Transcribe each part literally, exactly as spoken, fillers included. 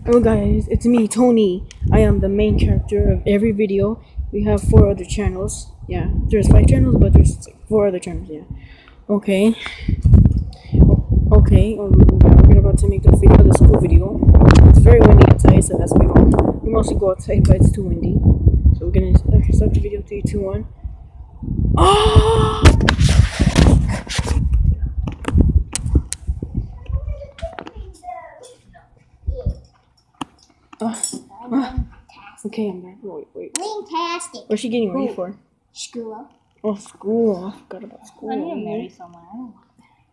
Hello guys, it's me, Tony. I am the main character of every video. We have four other channels. Yeah, there's five channels, but there's four other channels. Yeah. Okay. Okay. Um, we're about to make the video, the school video. It's very windy outside, so that's why we don't. We mostly go outside, but it's too windy. So we're gonna start the video. Three, two, one. Oh! Uh, uh, okay, I'm back. Wait, wait. Fantastic. What's she getting ready for? School. Oh, school. I forgot about school. I need to marry someone. I don't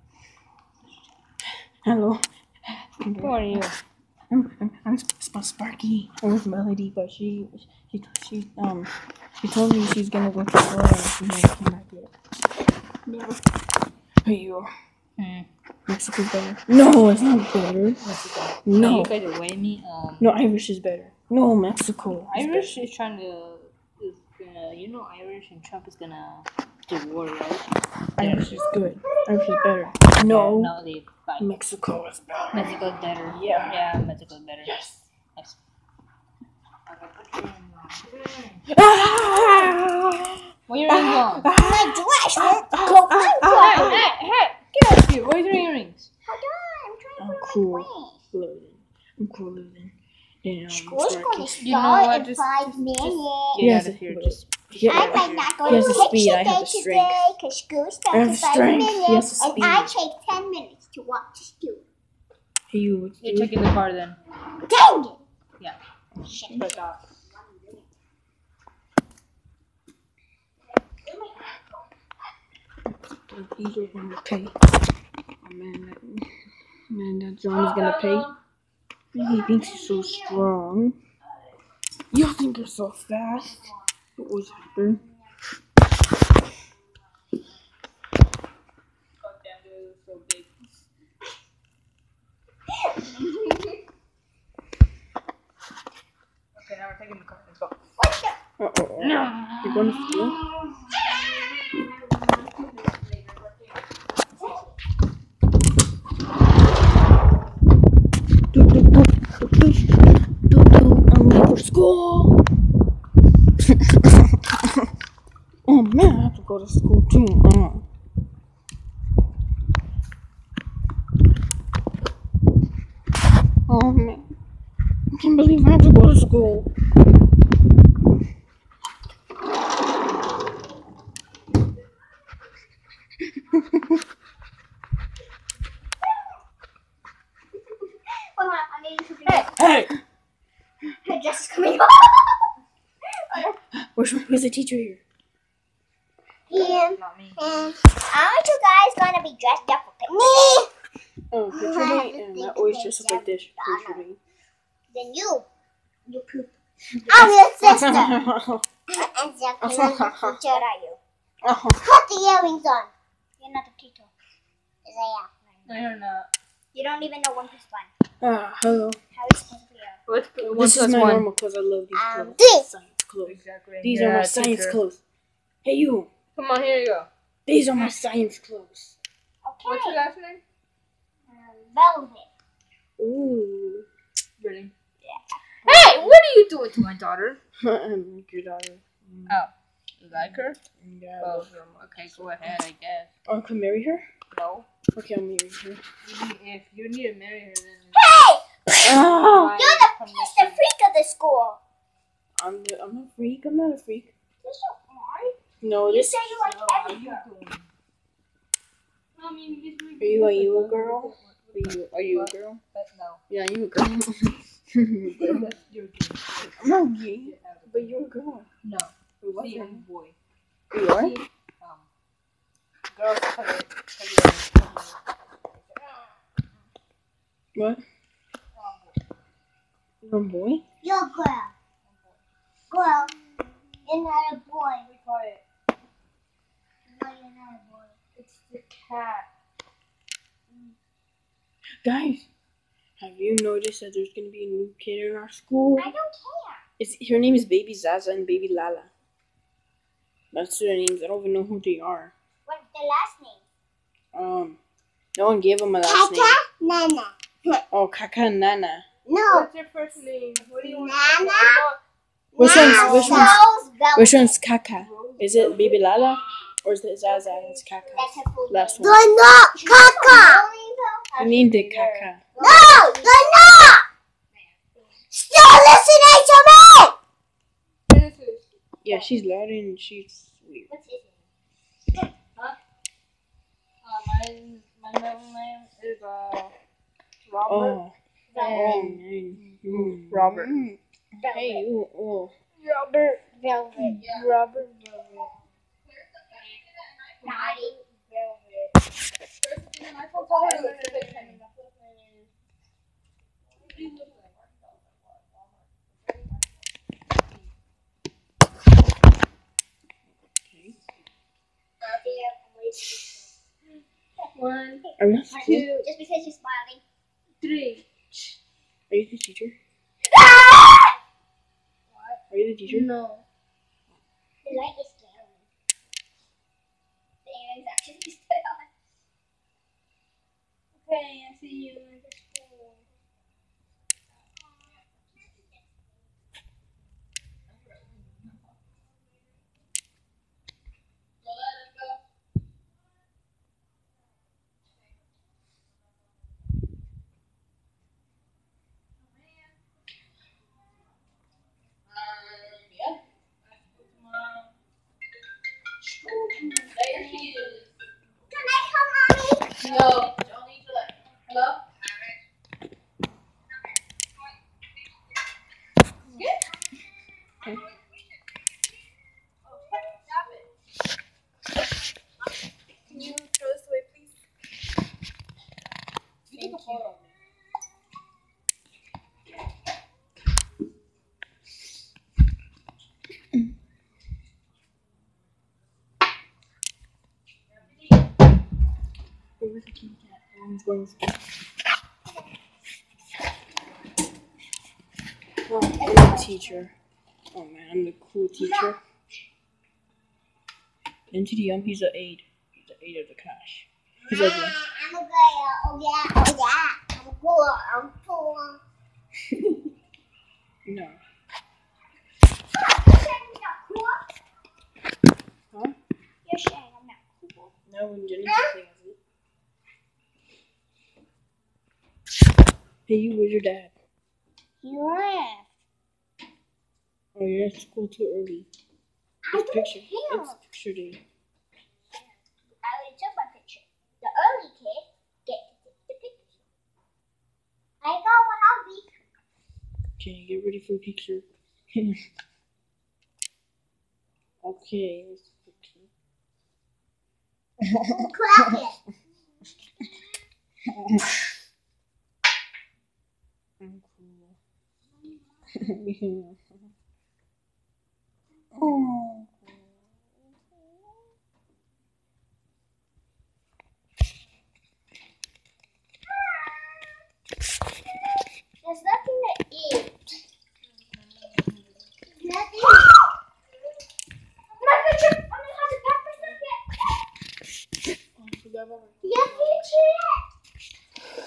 Hello. Who are you? I'm, I'm, I'm Sp- Sparky. I'm with Melody, but she, she, she, um, she told me she's gonna go to Florida and she never came back yet. No. Hey, you. Hmm. Mexico's better. No, it's not better. Mexico. No. You guys are weighing me. Um, No, Irish is better. No, Mexico. is Irish better. is trying to. Is gonna. You know, Irish and Trump is gonna do war, right? Irish is good. Irish is better. No. No, they fight. Mexico is better. Mexico's better. Yeah. Yeah, Mexico's better. Yes. Yes. Ah! What are your earrings on? My dress won't go Hey, on. hey, hey! Get off here! Where's your earrings? Hold on, I'm trying I'm to put cool. my dress. Living. I'm cool living. And, um, School's Sparky. going to You know start what, in just- five just- minutes. Get Yes, out of here. but- Just Yeah. I might not go He has to the speed, I picture have day the strength. today because school I starts have in five strength, he has minutes, the and I speed. take ten minutes to walk to school. Hey, you. What's you're the- taking the car then. Dang it! Yeah. Shit. But, uh, These are gonna pay. Oh man, that, man, that John is gonna pay. And he thinks he's so strong. You think you're so fast? What was happening? so big. Okay, now we're taking the car. Let's go. Uh oh. You're going to school? Do, do, do, do, do, do, do. I'm late for school. Oh man, I have to go to school too. Uh. Oh man, I can't believe I have to go to school. Hold on, I need to be. Hey, Hey, her dress is coming off. where's, where's the teacher here? And, Not me. and aren't you guys gonna be dressed up for picnic? Oh, picture me, and I always dress up like this. Picture me. Then you, you poop. I'm your sister. And exactly what teacher are you? Oh. Put the earrings on. You're not a teacher. Yes, I am. No, you're not. You don't even know one plus one. Ah, hello. How is it clear? What's one This is plus my one? normal clothes. I love these Um, clothes. this. Science clothes. Exactly. These You're are my not a science teacher. clothes. Hey, you. Come on, here you go. These are my science clothes. Okay. What's your last name? Um, velvet. Ooh. Brilliant. Hey, what are you doing to my daughter? I like your daughter. Oh, you like her? Yeah. Oh, okay, go ahead, I guess. Oh, I can marry her? No. Okay, I'll marry her. If you need to marry her, then. Hey! Ah! You're the, the freak of the school. I'm, the, I'm a freak. I'm not a freak. Yes, you are. No, You this. say you like So, how every you girl. doing? I mean, this Are you, are you a girl? Are you, are you a girl? No. Yeah, you a girl. You're gay. I'm not gay, but you're a girl. No. Wait, what's See, your I'm a name? boy. You are? See, um, girls color, color, What? You're a boy? You're a girl. Girl. You're not a boy. We call it. No, you're not a boy. It's the cat. Guys, have you noticed that there's gonna be a new kid in our school? I don't care. It's her name is Baby Zaza and Baby Lala. That's their names. I don't even know who they are. What's the last name? Um, no one gave them a last name. Nana. Oh, Kaka and Nana. No. What's your first name? What do you want? Nana. Which Nana one's which one's sells velvet. which one's Kaka? Is it Baby Lala or is it Zaza? It's Kaka. That's her full Last name. one. They're not Kaka. I need the Kaka. No, they're not. Still listening to me. Yeah, she's learning. She's weird. What's his name? Huh? Uh, my my middle name is uh Robert. Oh. Oh, man. Mm. Robert. Mm. Hey, ooh, ooh. Robert. Velvet. Robert. Velvet. Naughty. One, Are you, two, Just because you're smiling. three. are you the teacher? Are you the teacher? No. The light is scary. The air is actually still on. Okay, I see you in the school. Can I come, Mommy? No. Don't need to let. Hello? Okay. Can you throw this away, please? You took a photo. Where was the kitty cat? Everyone's going to school. Oh, I'm the teacher. Oh man, I'm the cool teacher. Into the yum, he's the aide. He's the aide of the class. He's ugly. I'm a girl. Oh yeah, oh yeah. I'm a girl. I'm cool. No. You're saying I'm not cool? Huh? You're saying I'm not cool. No, when Jenny's saying it. Hey, you, where's your dad? He left. Oh, you're at school too early. I It's don't picture. care. It's picture day. I already took my picture. The early kid gets to take the picture. I go when I'll be. Okay, get ready for a picture. Okay, this picture. Clap it. I'm cool. Oh. There's nothing to eat. Nothing. My picture. I mean, has a pepper stuff yet? Oh, I forgot about my Yeah, picture.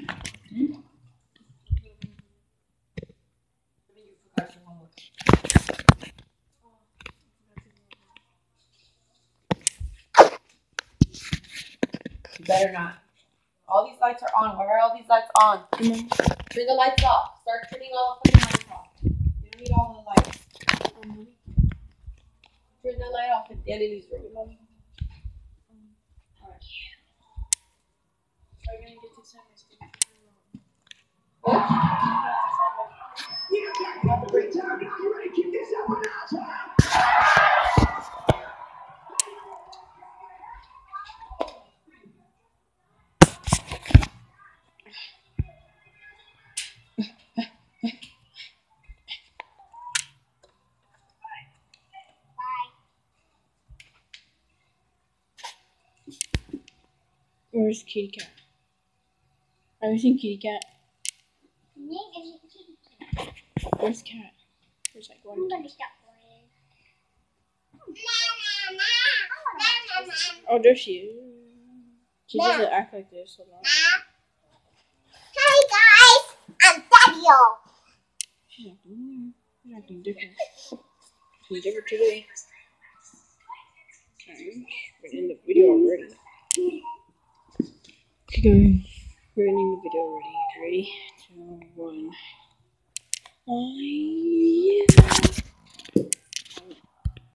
You better not. All these lights are on. Why are all these lights on? Come on. Turn the lights off. Start turning all the fucking lights off. You don't need all the lights. Turn the light off in Daniel's room. Alright. Are you gonna get to San Have a great time. Now you ready to keep this up or not? Where's Kitty Cat? Have you seen Kitty Cat? Where's Cat? There's like one. I'm gonna stop playing. Oh, there she is. She doesn't act like this. Hold on. Hi guys, I'm Daddy video. She's acting, she's acting different. She's different today. Okay, we're in the video already. Okay, guys, we're ending the video already. Three, two, one. Bye.